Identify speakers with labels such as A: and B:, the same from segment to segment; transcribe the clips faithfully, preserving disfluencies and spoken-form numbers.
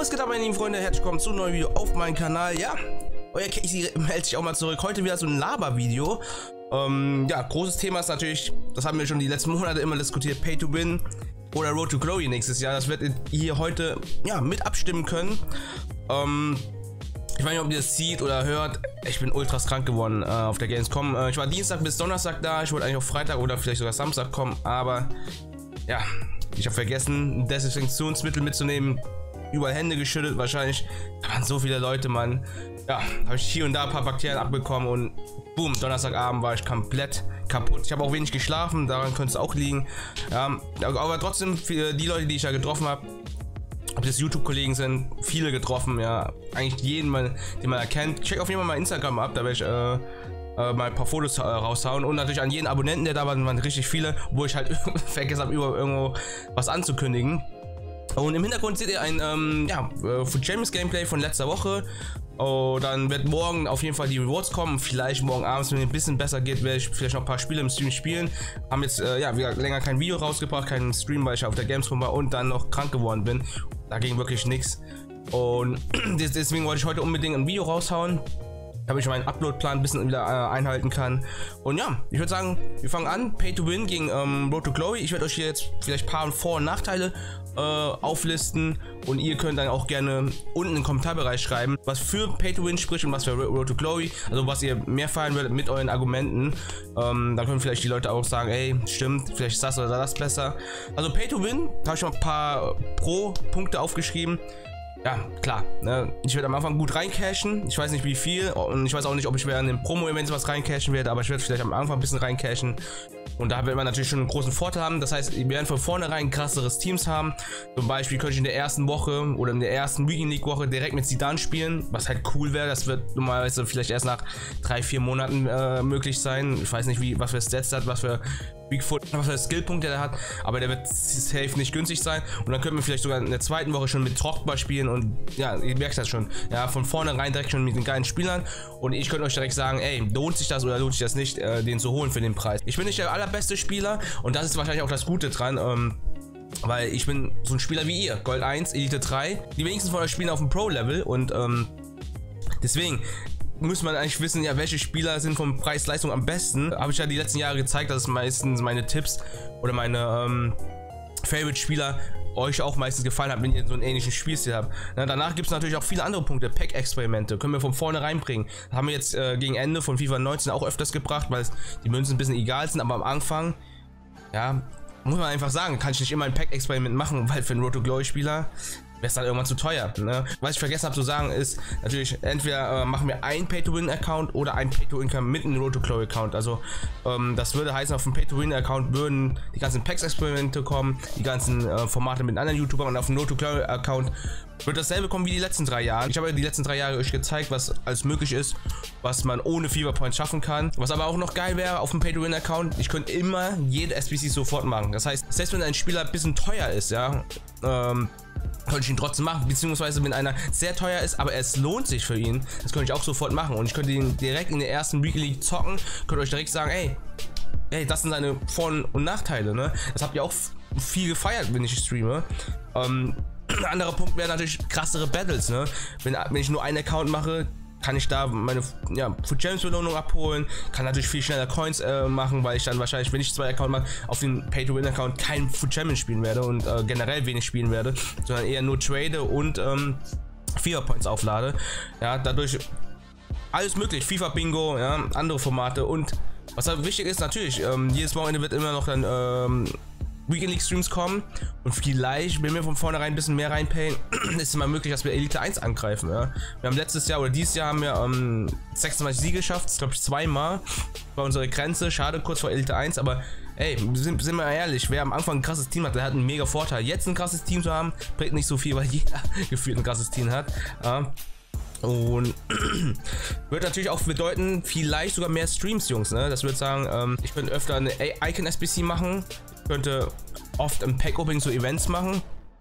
A: Was geht ab, meine lieben Freunde? Herzlich willkommen zu einem neuen Video auf meinem Kanal. Ja, euer Casey meldet sich auch mal zurück. Heute wieder so ein Laber-Video. Ähm, ja, großes Thema ist natürlich, das haben wir schon die letzten Monate immer diskutiert, Pay to Win oder Road to Glory nächstes Jahr. Das werdet ihr hier heute ja, mit abstimmen können. Ähm, ich weiß nicht, ob ihr das seht oder hört. Ich bin ultras krank geworden äh, auf der Gamescom. Äh, ich war Dienstag bis Donnerstag da. Ich wollte eigentlich auf Freitag oder vielleicht sogar Samstag kommen, aber ja, ich habe vergessen, ein Desinfektionsmittel mitzunehmen. Überall Hände geschüttelt, wahrscheinlich. Da waren so viele Leute, Mann. Ja, habe ich hier und da ein paar Bakterien abbekommen und boom, Donnerstagabend war ich komplett kaputt. Ich habe auch wenig geschlafen, daran könnte es auch liegen. Ja, aber trotzdem, für die Leute, die ich da getroffen habe, ob das YouTube-Kollegen sind, viele getroffen, ja. Eigentlich jeden, den man erkennt. Check auf jeden Fall mal Instagram ab, da werde ich äh, äh, mal ein paar Fotos äh, raushauen. Und natürlich an jeden Abonnenten, der da war, waren richtig viele, wo ich halt vergessen habe, über irgendwo was anzukündigen. Und im Hintergrund seht ihr ein ähm, ja, Foot Champions Gameplay von letzter Woche. Oh, dann wird morgen auf jeden Fall die Rewards kommen. Vielleicht morgen abends, wenn es ein bisschen besser geht, werde ich vielleicht noch ein paar Spiele im Stream spielen. Haben jetzt äh, ja wieder länger kein Video rausgebracht, keinen Stream, weil ich auf der Gamescom war und dann noch krank geworden bin. Da ging wirklich nichts. Und deswegen wollte ich heute unbedingt ein Video raushauen, damit ich meinen Upload-Plan ein bisschen wieder äh, einhalten kann. Und ja, ich würde sagen, wir fangen an. Pay to Win gegen ähm, Road to Glory. Ich werde euch hier jetzt vielleicht ein paar Vor- und Nachteile äh, auflisten. Und ihr könnt dann auch gerne unten im Kommentarbereich schreiben, was für Pay to Win spricht und was für Road to Glory. Also was ihr mehr feiern würdet mit euren Argumenten. Ähm, dann können vielleicht die Leute auch sagen, ey, stimmt, vielleicht ist das oder das besser. Also Pay to Win, da habe ich mal ein paar Pro-Punkte aufgeschrieben. Ja, klar, ne? Ich werde am Anfang gut reincashen, ich weiß nicht wie viel und ich weiß auch nicht, ob ich während dem Promo-Events was reincashen werde, aber ich werde vielleicht am Anfang ein bisschen reincashen und da wird man natürlich schon einen großen Vorteil haben. Das heißt, wir werden von vornherein krasseres Teams haben. Zum Beispiel könnte ich in der ersten Woche oder in der ersten Weekend League Woche direkt mit Zidane spielen, was halt cool wäre. Das wird normalerweise vielleicht erst nach drei, vier Monaten äh, möglich sein. Ich weiß nicht, wie, was für Stats hat, was für Bigfoot, was für Skillpunkte der hat, aber der wird safe nicht günstig sein. Und dann können wir vielleicht sogar in der zweiten Woche schon mit Drogba spielen und ja, ihr merkt das schon, ja, von vornherein direkt schon mit den geilen Spielern und ich könnte euch direkt sagen, ey, lohnt sich das oder lohnt sich das nicht, äh, den zu holen für den Preis. Ich bin nicht der allerbeste Spieler und das ist wahrscheinlich auch das Gute dran, ähm, weil ich bin so ein Spieler wie ihr, Gold eins, Elite drei, die wenigsten von euch spielen auf dem Pro-Level und ähm, deswegen muss man eigentlich wissen, ja, welche Spieler sind vom Preis-Leistung am besten. Habe ich ja die letzten Jahre gezeigt, dass es meistens meine Tipps oder meine ähm, Favorite-Spieler euch auch meistens gefallen hat, wenn ihr so einen ähnlichen Spielstil habt. Na, danach gibt es natürlich auch viele andere Punkte. Pack-Experimente können wir von vorne reinbringen. Das haben wir jetzt äh, gegen Ende von FIFA neunzehn auch öfters gebracht, weil die Münzen ein bisschen egal sind, aber am Anfang, ja, muss man einfach sagen, kann ich nicht immer ein Pack-Experiment machen, weil für einen Road to Glory-Spieler wäre es dann irgendwann zu teuer. Ne? Was ich vergessen habe zu sagen ist, natürlich, entweder äh, machen wir einen Pay-to-Win-Account oder einen Pay-to-Win-Account mit einem Road to Glory-Account. Also ähm, das würde heißen, auf dem Pay-to-Win-Account würden die ganzen Packs-Experimente kommen, die ganzen äh, Formate mit anderen YouTubern und auf dem Road to Glory-Account wird dasselbe kommen wie die letzten drei Jahre. Ich habe ja die letzten drei Jahre euch gezeigt, was alles möglich ist, was man ohne FIFA Points schaffen kann. Was aber auch noch geil wäre auf dem Pay-to-Win-Account, ich könnte immer jede S B C sofort machen. Das heißt, selbst wenn ein Spieler ein bisschen teuer ist, ja, ähm, könnte ich ihn trotzdem machen, beziehungsweise wenn einer sehr teuer ist, aber es lohnt sich für ihn, das könnte ich auch sofort machen und ich könnte ihn direkt in der ersten Weekly League zocken, könnte euch direkt sagen, ey, ey, das sind seine Vor- und Nachteile, ne? Das habt ihr auch viel gefeiert, wenn ich streame. Ähm, ein anderer Punkt wäre natürlich krassere Battles, ne? Wenn, wenn ich nur einen Account mache, kann ich da meine ja, Foot Champions Belohnung abholen, kann natürlich viel schneller Coins äh, machen, weil ich dann wahrscheinlich, wenn ich zwei Accounts mache, auf den Pay-to-Win-Account kein Foot Champions spielen werde und äh, generell wenig spielen werde, sondern eher nur trade und ähm, FIFA Points auflade. Ja, dadurch alles möglich, FIFA Bingo, ja, andere Formate und was halt wichtig ist, natürlich, ähm, jedes Wochenende wird immer noch dann ähm, Weekend League Streams kommen und vielleicht, wenn wir von vornherein ein bisschen mehr reinpayen, ist es mal möglich, dass wir Elite eins angreifen. Ja? Wir haben letztes Jahr oder dieses Jahr haben wir ähm, sechsundzwanzig Siege geschafft, das glaube ich zweimal, war unsere Grenze, schade kurz vor Elite eins, aber ey, sind, sind wir ehrlich, wer am Anfang ein krasses Team hat, der hat einen mega Vorteil. Jetzt ein krasses Team zu haben, bringt nicht so viel, weil jeder gefühlt ein krasses Team hat. Ja? Und wird natürlich auch bedeuten, vielleicht sogar mehr Streams, Jungs, ne? Das würde sagen, ähm, ich könnte öfter eine Icon S B C machen, ich könnte oft im Pack-Opening so Events machen.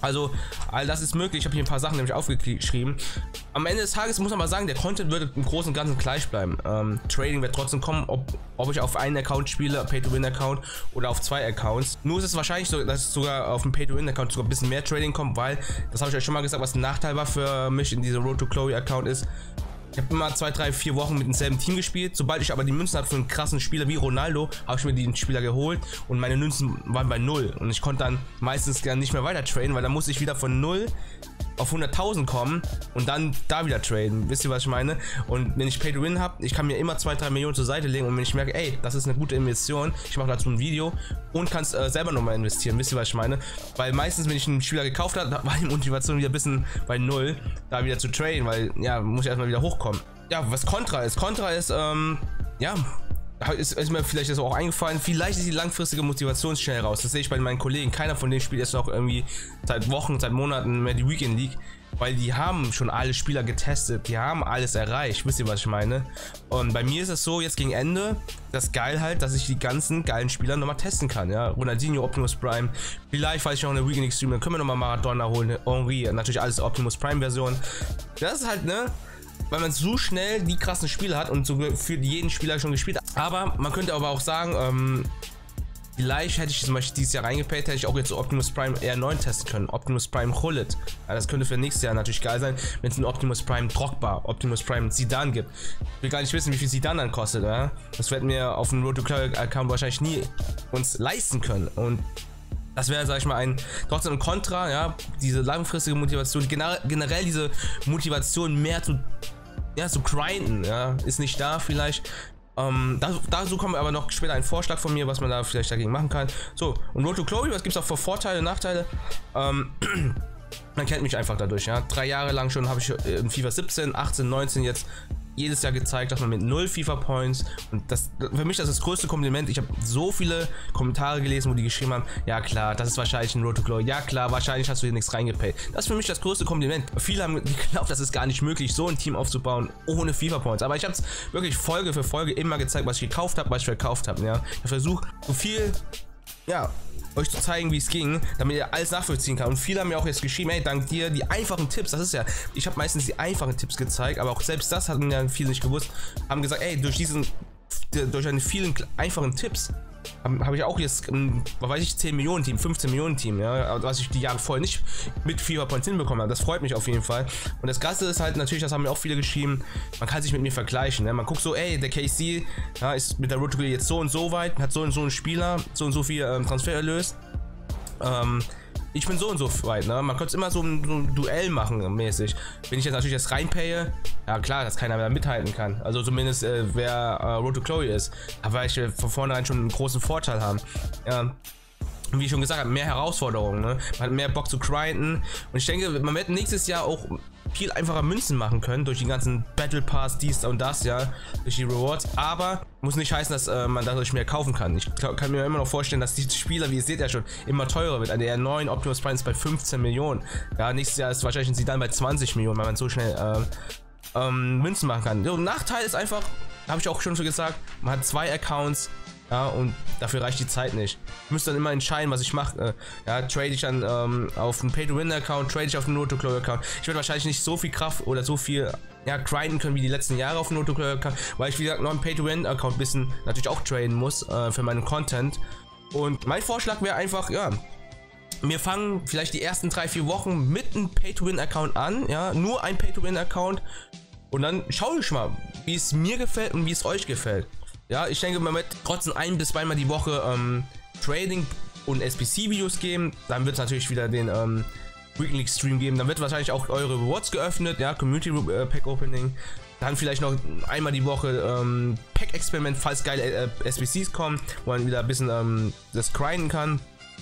A: Also, all das ist möglich. Ich habe hier ein paar Sachen nämlich aufgeschrieben. Am Ende des Tages muss man mal sagen, der Content wird im Großen und Ganzen gleich bleiben. Ähm, Trading wird trotzdem kommen, ob, ob ich auf einen Account spiele, Pay-to-Win-Account, oder auf zwei Accounts. Nur ist es wahrscheinlich so, dass sogar auf dem Pay-to-Win-Account sogar ein bisschen mehr Trading kommt, weil, das habe ich euch schon mal gesagt, was ein Nachteil war für mich in diesem Road to Glory Account ist. Ich habe immer zwei, drei, vier Wochen mit demselben Team gespielt. Sobald ich aber die Münzen habe für einen krassen Spieler wie Ronaldo, habe ich mir den Spieler geholt und meine Münzen waren bei null. Und ich konnte dann meistens gar nicht mehr weiter traden, weil dann musste ich wieder von null auf hunderttausend kommen und dann da wieder traden. Wisst ihr, was ich meine? Und wenn ich Pay to Win habe, ich kann mir immer zwei, drei Millionen zur Seite legen und wenn ich merke, ey, das ist eine gute Investition, ich mache dazu ein Video und kann es äh, selber nochmal investieren. Wisst ihr, was ich meine? Weil meistens, wenn ich einen Spieler gekauft habe, war die Motivation wieder ein bisschen bei null, da wieder zu traden, weil, ja, muss ich erstmal wieder hochkommen. Ja, was Contra ist. Contra ist, ähm, ja, ist, ist mir vielleicht das auch eingefallen, vielleicht ist die langfristige Motivation schnell raus. Das sehe ich bei meinen Kollegen. Keiner von denen spielt jetzt noch irgendwie seit Wochen, seit Monaten mehr die Weekend League, weil die haben schon alle Spieler getestet, die haben alles erreicht. Wisst ihr, was ich meine? Und bei mir ist es so, jetzt gegen Ende, das geil halt, dass ich die ganzen geilen Spieler nochmal testen kann. Ja, Ronaldinho, Optimus Prime, vielleicht, falls ich noch eine Weekend League streame, dann können wir nochmal Maradona holen, Henry, natürlich alles Optimus Prime Version. Das ist halt, ne, weil man so schnell die krassen Spiele hat und so für jeden Spieler schon gespielt hat. Aber man könnte aber auch sagen, ähm, vielleicht hätte ich zum Beispiel dieses Jahr reingepayt, hätte ich auch jetzt so Optimus Prime R neun testen können. Optimus Prime Hullet. Ja, das könnte für nächstes Jahr natürlich geil sein, wenn es einen Optimus Prime Drogba, Optimus Prime Zidane gibt. Ich will gar nicht wissen, wie viel Zidane dann kostet. Ja? Das werden wir auf dem Road to Glory Account wahrscheinlich nie uns leisten können. Und das wäre, sag ich mal, ein trotzdem ein Kontra, ja, diese langfristige Motivation, generell, generell diese Motivation mehr zu, ja, zu grinden, ja, ist nicht da vielleicht. Ähm, dazu, dazu kommt aber noch später ein Vorschlag von mir, was man da vielleicht dagegen machen kann. So, und Road to Glory, was gibt es auch für Vorteile und Nachteile? Ähm, man kennt mich einfach dadurch, ja. Drei Jahre lang schon habe ich in FIFA siebzehn, achtzehn, neunzehn jetzt jedes Jahr gezeigt, dass man mit null FIFA Points, und das für mich das ist das größte Kompliment. Ich habe so viele Kommentare gelesen, wo die geschrieben haben, ja klar, das ist wahrscheinlich ein Road to Glory, ja klar, wahrscheinlich hast du hier nichts reingepayt. Das ist für mich das größte Kompliment. Viele haben geglaubt, das ist gar nicht möglich, so ein Team aufzubauen ohne FIFA Points, aber ich habe es wirklich Folge für Folge immer gezeigt, was ich gekauft habe, was ich verkauft habe. Ja, ich versuche so viel, ja, euch zu zeigen, wie es ging, damit ihr alles nachvollziehen kann. Und viele haben mir auch jetzt geschrieben, hey, dank dir, die einfachen Tipps, das ist ja, ich habe meistens die einfachen Tipps gezeigt, aber auch selbst das hatten ja viele nicht gewusst, haben gesagt, ey, durch diesen, durch eine vielen einfachen Tipps habe hab ich auch jetzt, was weiß ich, zehn Millionen Team, fünfzehn Millionen Team, ja, was ich die Jahre vorher nicht mit FIFA Points hinbekommen habe. Das freut mich auf jeden Fall. Und das Krasse ist halt natürlich, das haben mir auch viele geschrieben, man kann sich mit mir vergleichen. Ne? Man guckt so, ey, der K C, ja, ist mit der Road to Glory jetzt so und so weit, hat so und so einen Spieler, so und so viel ähm, Transfererlös. Ähm, ich bin so und so weit, ne? Man könnte es immer so ein, so ein Duell machen, mäßig. Wenn ich jetzt natürlich jetzt reinpaye, ja klar, dass keiner mehr mithalten kann. Also zumindest äh, wer äh, Road to Glory ist. Aber ich äh, von vornherein schon einen großen Vorteil haben. Ja. Wie ich schon gesagt habe, mehr Herausforderungen, ne? Man hat mehr Bock zu grinden. Und ich denke, man wird nächstes Jahr auch viel einfacher Münzen machen können durch die ganzen Battle Pass, dies und das, ja, durch die Rewards. Aber muss nicht heißen, dass äh, man dadurch mehr kaufen kann. Ich glaub, kann mir immer noch vorstellen, dass die Spieler, wie ihr seht ja schon, immer teurer wird. Eine R neun Optimus Prime ist bei fünfzehn Millionen. Ja, nächstes Jahr ist wahrscheinlich ein Zidane bei zwanzig Millionen, weil man so schnell äh, ähm, Münzen machen kann. So, Nachteil ist einfach, habe ich auch schon so gesagt, man hat zwei Accounts. Ja, und dafür reicht die Zeit nicht. Ich muss dann immer entscheiden, was ich mache. Äh, ja, trade ich dann ähm, auf einen Pay-to-Win-Account, trade ich auf einen Road to Glory-Account. Ich werde wahrscheinlich nicht so viel Kraft oder so viel, ja, grinden können wie die letzten Jahre auf einen Road to Glory-Account, weil ich, wie gesagt, noch einen Pay-to-Win-Account ein bisschen natürlich auch traden muss äh, für meinen Content. Und mein Vorschlag wäre einfach, ja, wir fangen vielleicht die ersten drei, vier Wochen mit einem Pay-to-Win-Account an, ja, nur ein Pay-to-Win-Account. Und dann schaue ich mal, wie es mir gefällt und wie es euch gefällt. Ja, ich denke, man wird trotzdem ein- bis zweimal die Woche ähm, Trading und S B C-Videos geben. Dann wird es natürlich wieder den ähm, Weekend League Stream geben. Dann wird wahrscheinlich auch eure Rewards geöffnet, ja, Community äh, Pack Opening. Dann vielleicht noch einmal die Woche ähm, Pack Experiment, falls geile äh, S B Cs kommen, wo man wieder ein bisschen ähm, das grinden kann.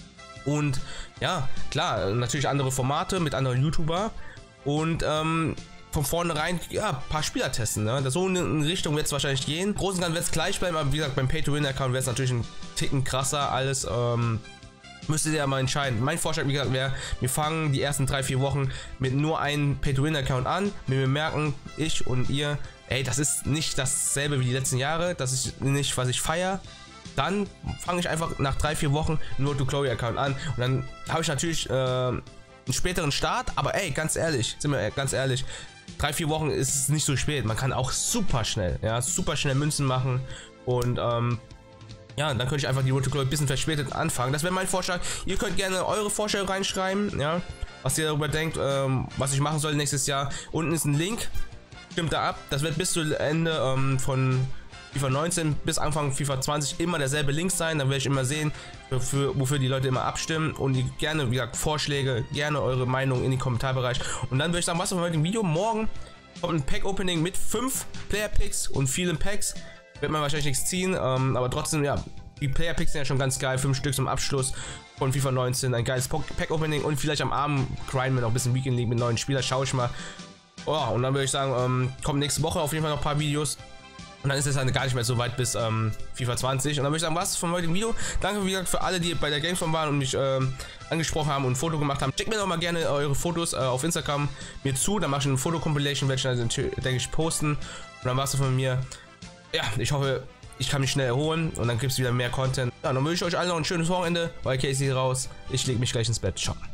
A: Und ja, klar, natürlich andere Formate mit anderen YouTuber. Und ähm, von vornherein, ja, ein paar Spieler testen, ne? So in Richtung wird es wahrscheinlich gehen. Im Großen und Ganzen wird es gleich bleiben, aber wie gesagt, beim Pay-to-Win-Account wäre es natürlich ein Ticken krasser, alles, ähm, müsstet ihr ja mal entscheiden. Mein Vorschlag, wie gesagt, wäre, wir fangen die ersten drei, vier Wochen mit nur einem Pay-to-Win-Account an, wenn wir merken, ich und ihr, ey, das ist nicht dasselbe wie die letzten Jahre, das ist nicht, was ich feiere, dann fange ich einfach nach drei, vier Wochen nur Road to Glory Account an und dann habe ich natürlich, äh, einen späteren Start, aber ey, ganz ehrlich, sind wir ganz ehrlich, drei, vier Wochen ist es nicht so spät. Man kann auch super schnell, ja, super schnell Münzen machen und ähm, ja, dann könnte ich einfach die Road to Glory ein bisschen verspätet anfangen. Das wäre mein Vorschlag. Ihr könnt gerne eure Vorstellung reinschreiben, ja, was ihr darüber denkt, ähm, was ich machen soll nächstes Jahr. Unten ist ein Link, stimmt da ab. Das wird bis zu Ende ähm, von FIFA neunzehn bis Anfang FIFA zwanzig immer derselbe Link sein. Dann werde ich immer sehen, für, für, wofür die Leute immer abstimmen und die gerne, wie gesagt, Vorschläge, gerne eure Meinung in den Kommentarbereich. Und dann würde ich sagen, was für heute im Video. Morgen kommt ein Pack-Opening mit fünf Player-Picks und vielen Packs. Wird man wahrscheinlich nichts ziehen, ähm, aber trotzdem, ja, die Player-Picks sind ja schon ganz geil. Fünf Stück zum Abschluss von FIFA neunzehn. Ein geiles Pack-Opening und vielleicht am Abend grinden wir noch ein bisschen Weekend League mit neuen Spielern. Schaue ich mal. Oh, und dann würde ich sagen, ähm, kommen nächste Woche auf jeden Fall noch ein paar Videos. Und dann ist es halt gar nicht mehr so weit bis ähm, FIFA zwanzig. Und dann würde ich sagen, was vom heutigen Video. Danke, wie gesagt, für alle, die bei der Gamescom waren und mich ähm, angesprochen haben und ein Foto gemacht haben. Schickt mir doch mal gerne eure Fotos äh, auf Instagram mir zu. Dann mache ich eine Foto-Compilation, werde ich dann, denke ich, posten. Und dann war's von mir. Ja, ich hoffe, ich kann mich schnell erholen und dann gibt es wieder mehr Content. Ja, dann wünsche ich euch allen noch ein schönes Wochenende. Euer Casey raus. Ich lege mich gleich ins Bett. Ciao.